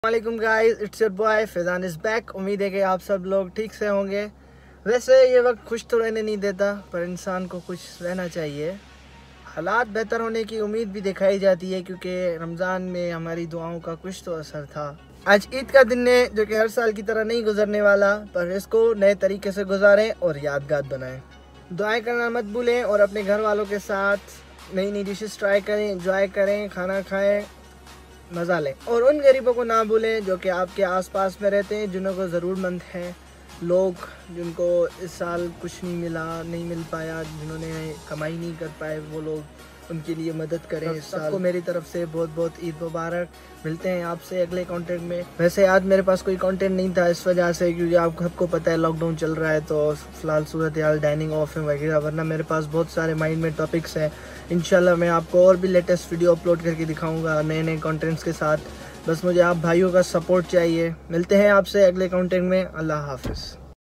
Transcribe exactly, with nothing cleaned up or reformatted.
वालेकुम guys, it's your boy Faizan is back. उम्मीद है कि आप सब लोग ठीक से होंगे। वैसे ये वक्त खुश तो रहने नहीं देता, पर इंसान को खुश रहना चाहिए। हालात बेहतर होने की उम्मीद भी दिखाई जाती है, क्योंकि रमज़ान में हमारी दुआओं का कुछ तो असर था। आज ईद का दिन है, जो कि हर साल की तरह नहीं गुजरने वाला, पर इसको नए तरीके से गुजारें और यादगार बनाएं। दुआएं करना मत भूलें और अपने घर वालों के साथ नई नई डिशेस ट्राई करें, एंजॉय करें, खाना खाएं, मज़ा लें। और उन गरीबों को ना भूलें जो कि आपके आसपास में रहते हैं, जिन्हों को ज़रूरतमंद हैं, लोग जिनको इस साल कुछ नहीं मिला, नहीं मिल पाया, जिन्होंने कमाई नहीं कर पाए, वो लोग, उनके लिए मदद करें इस साल। सबको मेरी तरफ से बहुत बहुत ईद मुबारक। मिलते हैं आपसे अगले कंटेंट में। वैसे आज मेरे पास कोई कंटेंट नहीं था, इस वजह से क्योंकि आप सबको पता है लॉकडाउन चल रहा है, तो फिलहाल सूरत हाल डाइनिंग ऑफ है वगैरह, वरना मेरे पास बहुत सारे माइंड में टॉपिक्स हैं। इंशाल्लाह मैं आपको और भी लेटेस्ट वीडियो अपलोड करके दिखाऊंगा नए नए कंटेंट्स के साथ। बस मुझे आप भाइयों का सपोर्ट चाहिए। मिलते हैं आपसे अगले कंटेंट में। अल्लाह हाफिज़।